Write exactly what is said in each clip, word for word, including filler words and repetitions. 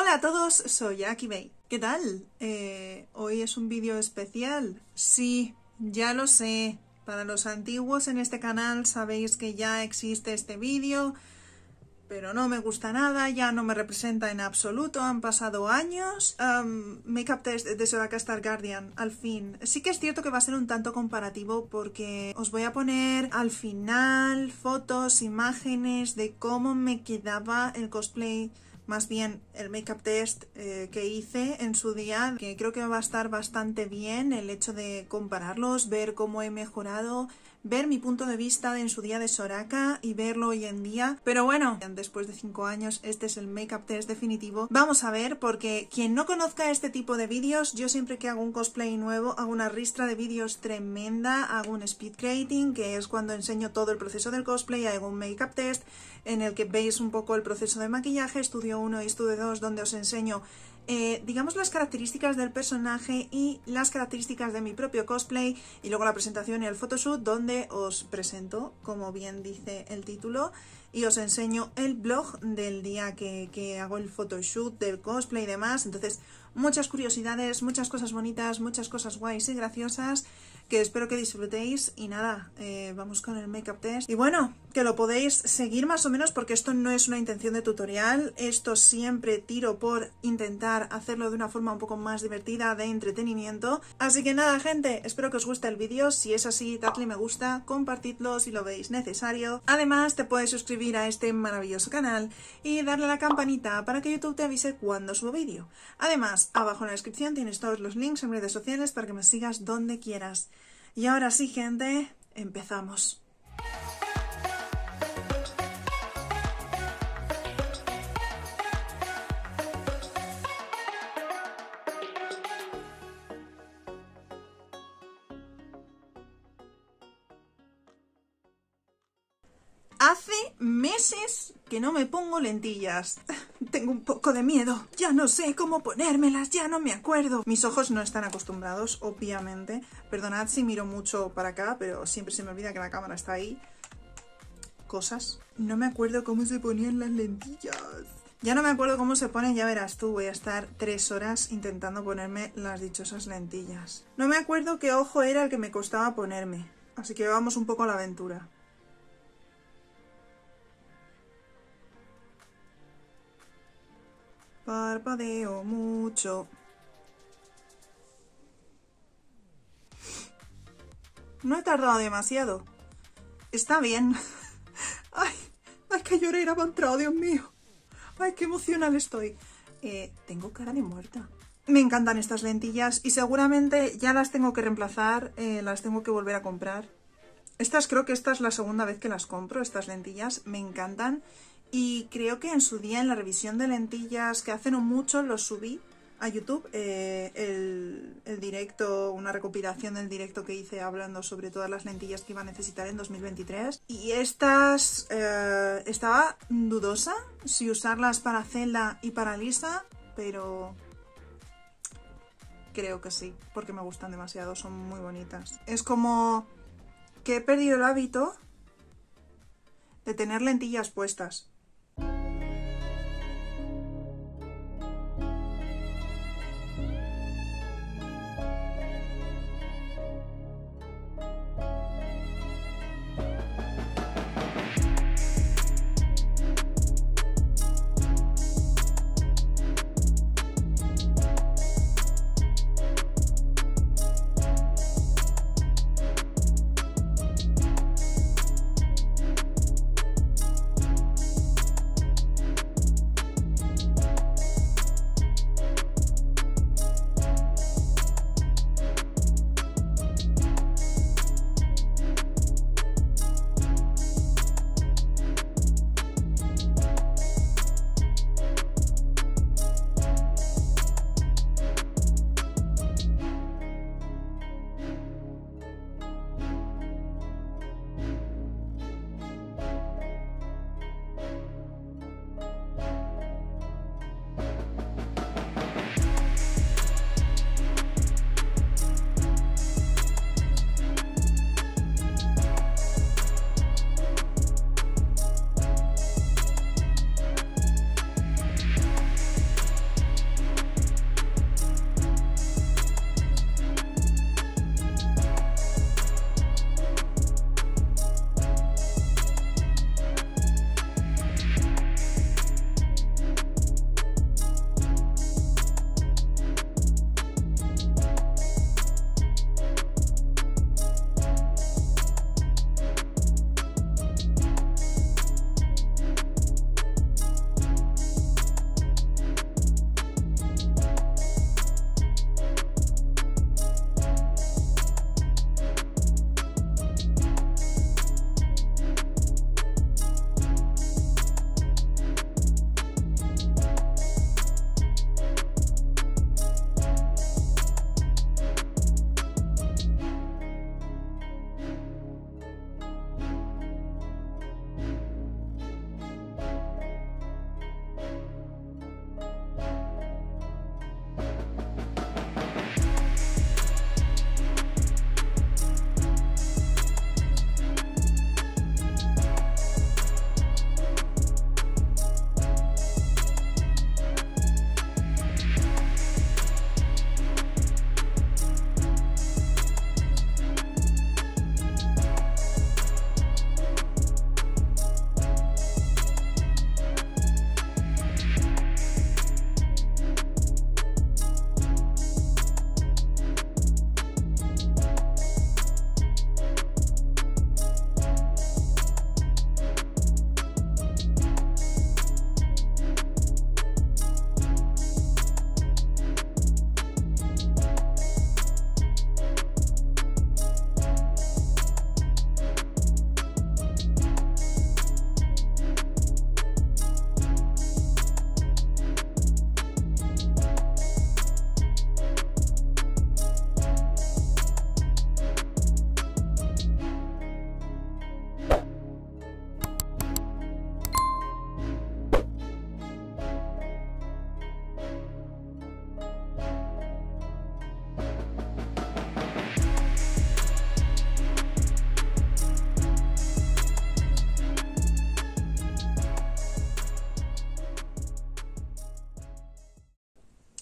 Hola a todos, soy Akibei. ¿Qué tal? Eh, hoy es un vídeo especial. Sí, ya lo sé. Para los antiguos en este canal sabéis que ya existe este vídeo, pero no me gusta nada, ya no me representa en absoluto, han pasado años. Um, Makeup test de Soraka Starguardian, al fin. Sí que es cierto que va a ser un tanto comparativo porque os voy a poner al final fotos, imágenes de cómo me quedaba el cosplay, más bien el makeup test eh, que hice en su día, que creo que va a estar bastante bien el hecho de compararlos, ver cómo he mejorado, ver mi punto de vista en su día de Soraka y verlo hoy en día. Pero bueno, después de cinco años este es el makeup test definitivo. Vamos a ver, porque quien no conozca este tipo de vídeos, yo siempre que hago un cosplay nuevo hago una ristra de vídeos tremenda, hago un speed creating, que es cuando enseño todo el proceso del cosplay, hago un makeup test en el que veis un poco el proceso de maquillaje, estudio uno y estudio dos, donde os enseño Eh, digamos las características del personaje y las características de mi propio cosplay, y luego la presentación y el photoshoot, donde os presento, como bien dice el título, y os enseño el blog del día que, que hago el photoshoot del cosplay y demás. Entonces, muchas curiosidades, muchas cosas bonitas, muchas cosas guays y graciosas que espero que disfrutéis. Y nada, eh, vamos con el makeup test. Y bueno, que lo podéis seguir más o menos, porque esto no es una intención de tutorial. Esto siempre tiro por intentar hacerlo de una forma un poco más divertida, de entretenimiento. Así que nada, gente, espero que os guste el vídeo. Si es así, dadle me gusta, compartidlo si lo veis necesario. Además, te puedes suscribir a este maravilloso canal y darle a la campanita para que YouTube te avise cuando subo vídeo. Además, abajo en la descripción tienes todos los links en redes sociales para que me sigas donde quieras. Y ahora sí, gente, empezamos. Hace meses que no me pongo lentillas. Tengo un poco de miedo. Ya no sé cómo ponérmelas, ya no me acuerdo. Mis ojos no están acostumbrados, obviamente. Perdonad si miro mucho para acá, pero siempre se me olvida que la cámara está ahí. Cosas. No me acuerdo cómo se ponían las lentillas. Ya no me acuerdo cómo se ponen, ya verás tú. Voy a estar tres horas intentando ponerme las dichosas lentillas. No me acuerdo qué ojo era el que me costaba ponerme. Así que vamos un poco a la aventura. Parpadeo mucho. No he tardado demasiado. Está bien. Ay, ay, que llorera me ha entrado, Dios mío. Ay, qué emocional estoy. Eh, tengo cara de muerta. Me encantan estas lentillas y seguramente ya las tengo que reemplazar, eh, las tengo que volver a comprar. Estas creo que esta es la segunda vez que las compro, estas lentillas. Me encantan. Y creo que en su día, en la revisión de lentillas que hace no mucho, los subí a YouTube, eh, el, el directo, una recopilación del directo que hice hablando sobre todas las lentillas que iba a necesitar en dos mil veintitrés. Y estas, eh, estaba dudosa si usarlas para Zelda y para Lisa, pero creo que sí, porque me gustan demasiado, son muy bonitas. Es como que he perdido el hábito de tener lentillas puestas.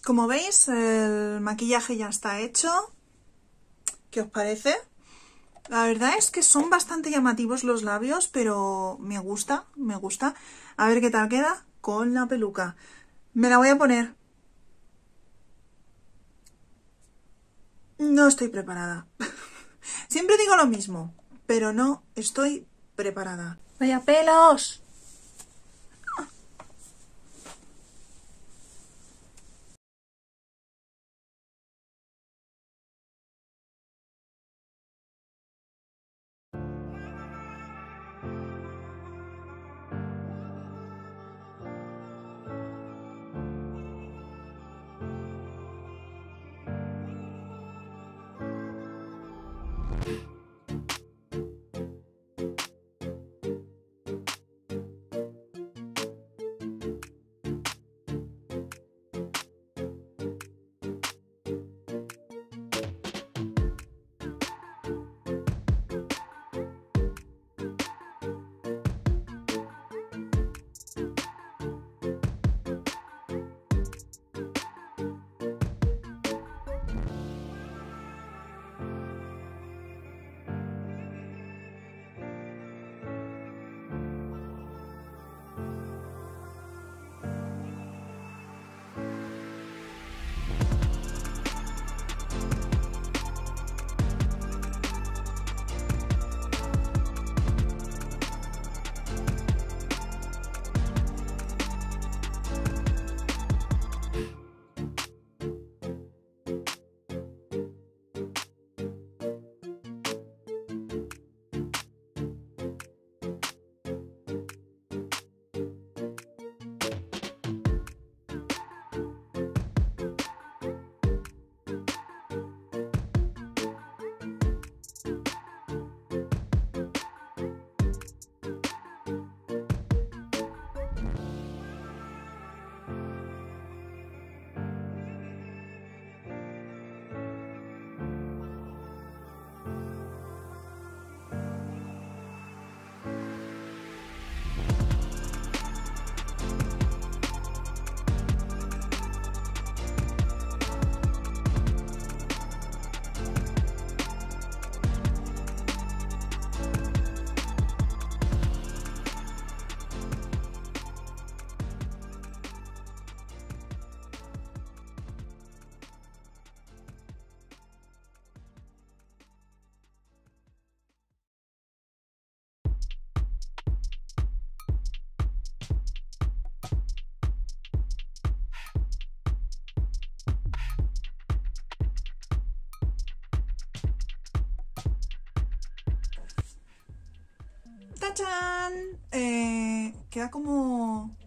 Como veis, el maquillaje ya está hecho. ¿Qué os parece? La verdad es que son bastante llamativos los labios, pero me gusta, me gusta. A ver qué tal queda con la peluca. Me la voy a poner. No estoy preparada. Siempre digo lo mismo, pero no estoy preparada. ¡Vaya pelos! ¡Tachán! Eh, queda como...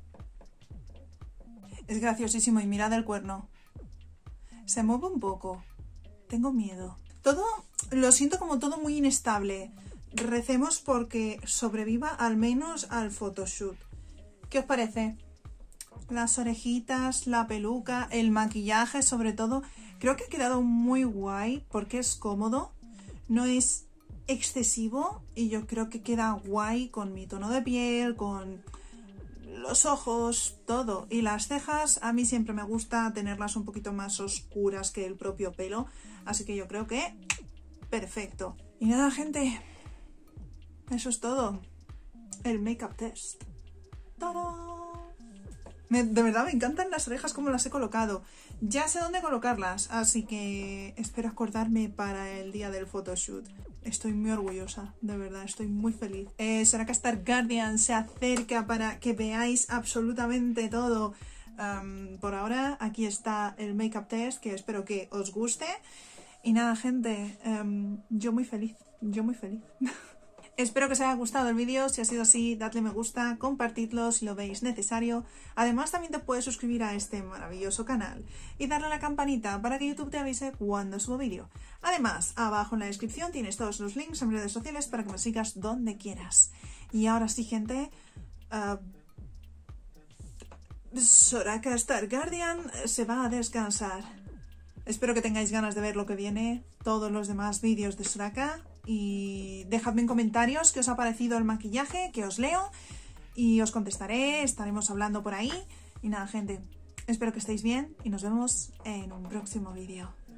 Es graciosísimo y mirad el cuerno. Se mueve un poco. Tengo miedo. Todo, lo siento como todo muy inestable. Recemos porque sobreviva al menos al photoshoot. ¿Qué os parece? Las orejitas, la peluca, el maquillaje sobre todo. Creo que ha quedado muy guay porque es cómodo. No es excesivo y yo creo que queda guay con mi tono de piel, con los ojos, todo. Y las cejas, a mí siempre me gusta tenerlas un poquito más oscuras que el propio pelo. Así que yo creo que perfecto. Y nada, gente, eso es todo. El make-up test. ¡Tarán! Me, de verdad me encantan las orejas como las he colocado. Ya sé dónde colocarlas, así que espero acordarme para el día del photoshoot. Estoy muy orgullosa, de verdad, estoy muy feliz. Eh, Soraka Stargardian se acerca para que veáis absolutamente todo. Um, por ahora, aquí está el make-up test, que espero que os guste. Y nada, gente, um, yo muy feliz, yo muy feliz. Espero que os haya gustado el vídeo. Si ha sido así, dadle me gusta, compartidlo si lo veis necesario. Además, también te puedes suscribir a este maravilloso canal y darle a la campanita para que YouTube te avise cuando subo vídeo. Además, abajo en la descripción tienes todos los links a mis redes sociales para que me sigas donde quieras. Y ahora sí, gente, uh, Soraka Stargardian se va a descansar. Espero que tengáis ganas de ver lo que viene, todos los demás vídeos de Soraka. Y dejadme en comentarios qué os ha parecido el maquillaje, que os leo y os contestaré, estaremos hablando por ahí. Y nada, gente, Espero que estéis bien y nos vemos en un próximo vídeo.